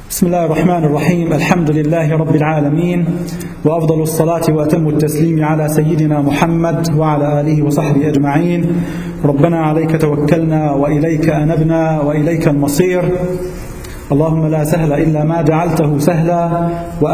بسم الله الرحمن الرحيم. الحمد لله رب العالمين، وأفضل الصلاة وأتم التسليم على سيدنا محمد وعلى آله وصحبه أجمعين. ربنا عليك توكلنا وإليك أنبنا وإليك المصير. اللهم لا سهل إلا ما جعلته سهلا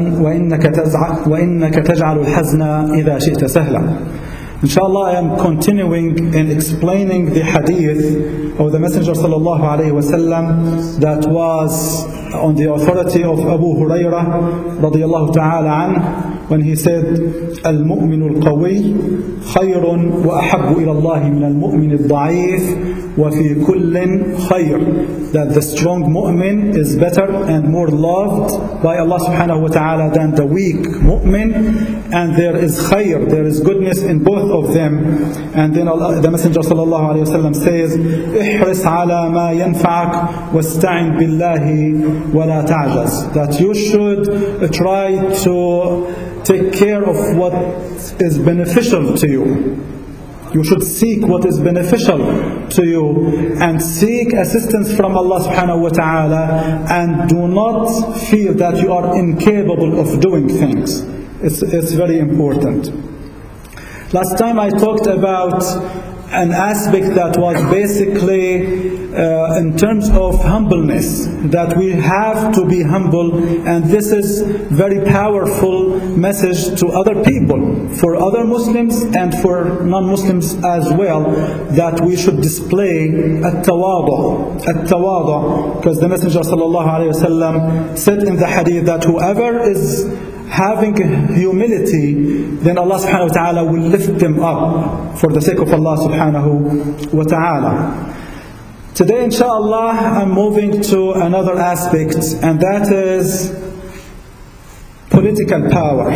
وإنك تجعل الحزن إذا شئت سهلا. Inshallah, I am continuing in explaining the hadith of the Messenger sallallahu alayhi wasallam that was on the authority of Abu Hurairah radiyallahu ta'ala anh, when he said, "Al-mu'minu al-qawi khayrun wa ahabbu ila Allah min al-mu'min al-da'if wa fi kullin khayr," that the strong mu'min is better and more loved by Allah subhanahu wa ta'ala than the weak mu'min, and there is khayr, there is goodness in both of them. And then the Messenger sallallahu alayhi wasallam says, "Ihris ala ma yanfa'ak wasta'in billahi wa la ta'jaz," that you should try to take care of what is beneficial to you. You should seek what is beneficial to you and seek assistance from Allah subhanahu wa ta'ala, and do not feel that you are incapable of doing things. It's very important. Last time I talked about an aspect that was basically in terms of humbleness, that we have to be humble, and this is very powerful message to other people, for other Muslims and for non-Muslims as well, that we should display at-tawadu, because the Messenger sallallahu alaihi wasallam said in the hadith that whoever is having humility, then Allah subhanahu wa ta'ala will lift them up for the sake of Allah subhanahu wa ta'ala. Today, inshallah, I'm moving to another aspect, and that is political power.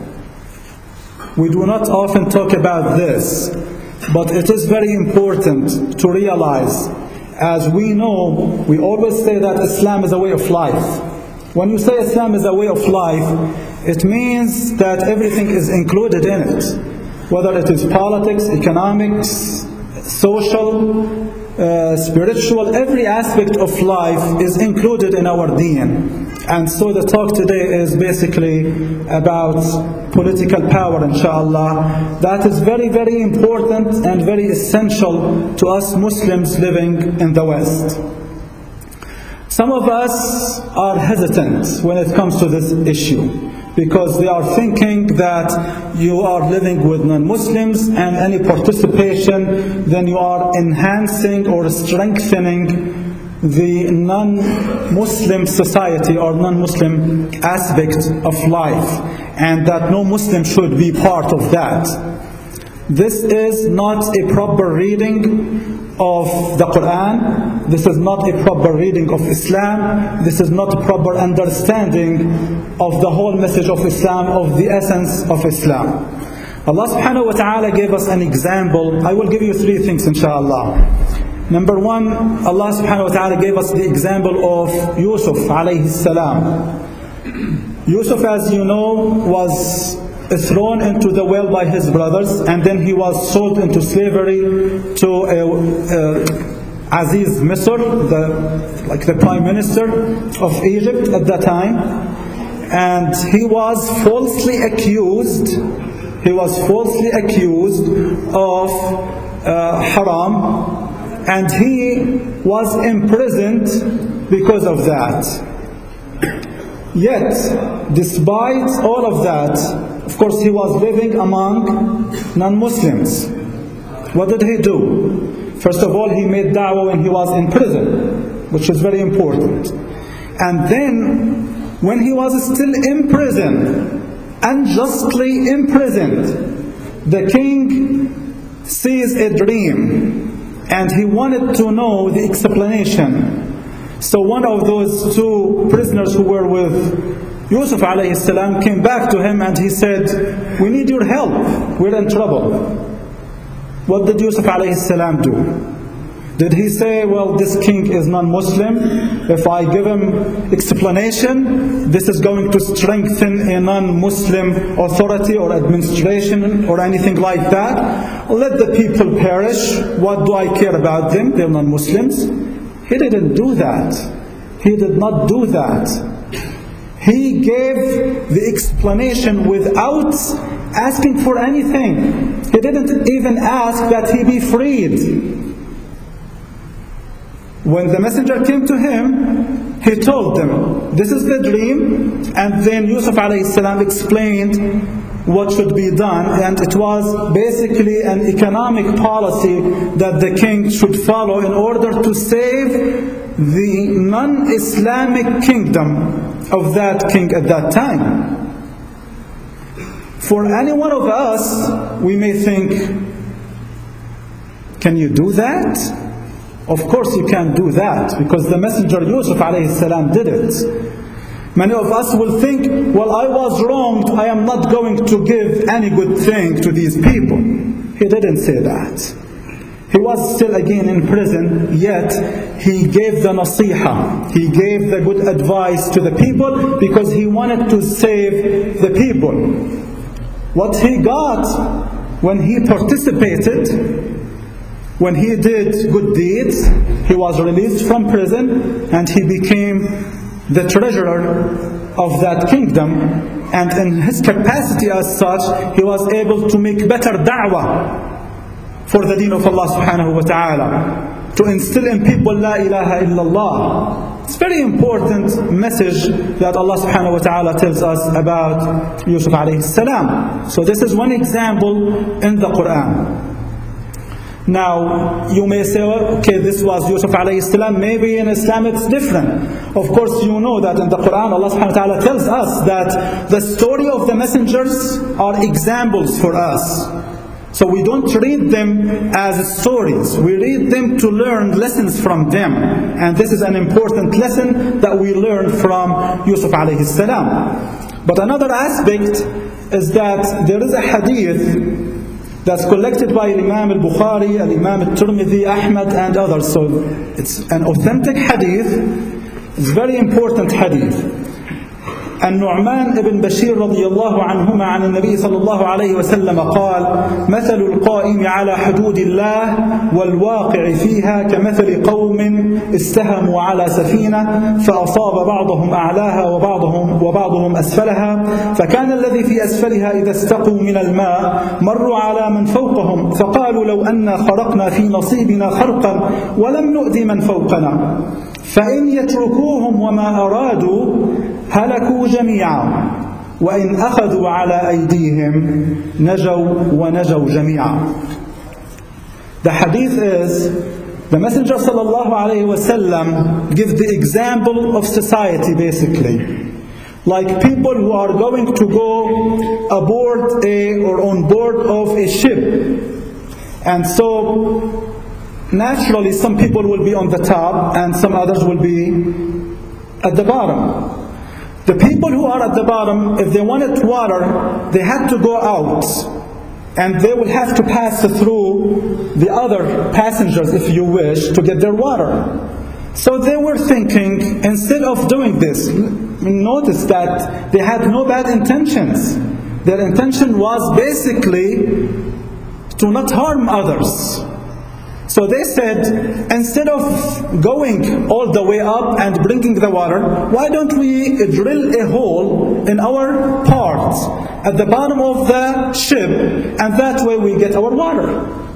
We do not often talk about this, but it is very important to realize. As we know, we always say that Islam is a way of life. When you say Islam is a way of life, it means that everything is included in it, whether it is politics, economics, social, spiritual, every aspect of life is included in our deen. And so the talk today is basically about political power, inshallah. That is very, very important and very essential to us Muslims living in the West. Some of us are hesitant when it comes to this issue, because they are thinking that you are living with non-Muslims, and any participation, then you are enhancing or strengthening the non-Muslim society or non-Muslim aspect of life, and that no Muslim should be part of that. This is not a proper reading of the Quran. This is not a proper reading of Islam. This is not a proper understanding of the whole message of Islam, of the essence of Islam. Allah subhanahu wa ta'ala gave us an example. I will give you three things, inshallah. Number one, Allah subhanahu wa ta'ala gave us the example of Yusuf alayhi salam. Yusuf, as you know, was thrown into the well by his brothers, and then he was sold into slavery to Aziz Misr, the prime minister of Egypt at that time, and he was falsely accused of haram, and he was imprisoned because of that. Yet, despite all of that, of course, he was living among non-Muslims. What did he do? First of all, he made da'wah when he was in prison, which is very important. And then, when he was still in prison, unjustly imprisoned, the king sees a dream, and he wanted to know the explanation. So one of those two prisoners who were with Yusuf alayhi salam came back to him, and he said, "We need your help, we're in trouble." What did Yusuf alayhi salam do? Did he say, "Well, this king is non-Muslim, if I give him explanation, this is going to strengthen a non-Muslim authority or administration or anything like that? Let the people perish, what do I care about them, they're non-Muslims?" He didn't do that. He did not do that. He gave the explanation without asking for anything. He didn't even ask that he be freed. When the messenger came to him, he told them, this is the dream, and then Yusuf alayhi salam explained what should be done, and it was basically an economic policy that the king should follow in order to save the non-Islamic kingdom of that king at that time. For any one of us, we may think, can you do that? Of course you can't do that, because the messenger Yusuf alayhi salam did it. Many of us will think, well, I was wronged, I am not going to give any good thing to these people. He didn't say that. He was still again in prison, yet he gave the nasiha. He gave the good advice to the people because he wanted to save the people. What he got when he participated, when he did good deeds, he was released from prison and he became the treasurer of that kingdom, and in his capacity as such, he was able to make better da'wah for the deen of Allah subhanahu wa ta'ala, to instill in people la ilaha illallah. It's a very important message that Allah subhanahu wa ta'ala tells us about Yusuf alayhi salam. So this is one example in the Quran. Now, you may say, okay, this was Yusuf alayhi salam, maybe in Islam it's different. Of course, you know that in the Quran, Allah subhanahu wa ta'ala tells us that the story of the messengers are examples for us. So we don't read them as stories. We read them to learn lessons from them. And this is an important lesson that we learn from Yusuf alayhi salam. But another aspect is that there is a hadith that's collected by Imam al-Bukhari, Imam al-Tirmidhi, Ahmad and others. So it's an authentic hadith. It's a very important hadith. النعمان ابن بشير رضي الله عنهما عن النبي صلى الله عليه وسلم قال: مثل القائم على حدود الله والواقع فيها كمثل قوم استهموا على سفينة فأصاب بعضهم أعلاها وبعضهم أسفلها، فكان الذي في أسفلها إذا استقوا من الماء مروا على من فوقهم فقالوا لو أنا خرقنا في نصيبنا خرقا ولم نؤذي من فوقنا فإن يتركوهم وما أرادوا هلكوا جميعا وإن أخذوا على أيديهم نجوا ونجوا جميعا. The hadith is, the Messenger sallallahu alayhi wasallam gives the example of society basically. Like people who are going to go aboard or on board of a ship. And so naturally some people will be on the top and some others will be at the bottom. The people who are at the bottom, if they wanted water, they had to go out and they will have to pass through the other passengers, if you wish, to get their water. So they were thinking, instead of doing this, notice that they had no bad intentions. Their intention was basically to not harm others. So they said, instead of going all the way up and bringing the water, why don't we drill a hole in our part at the bottom of the ship, and that way we get our water.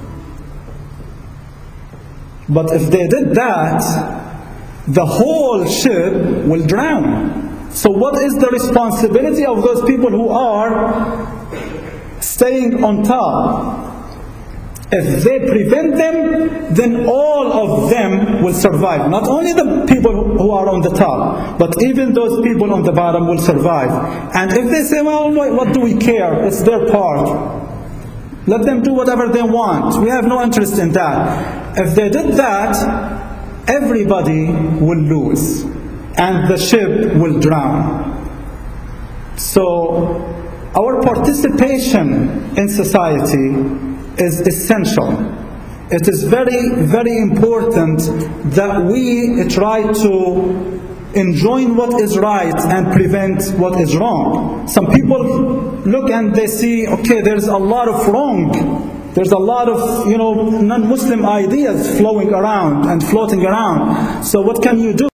But if they did that, the whole ship will drown. So what is the responsibility of those people who are staying on top? If they prevent them, then all of them will survive. Not only the people who are on the top, but even those people on the bottom will survive. And if they say, well, what do we care? It's their part. Let them do whatever they want. We have no interest in that. If they did that, everybody will lose. And the ship will drown. So, our participation in society is essential. It is very, very important that we try to enjoin what is right and prevent what is wrong. Some people look and they see, okay, there's a lot of wrong. There's a lot of, non-Muslim ideas flowing around and floating around. So what can you do?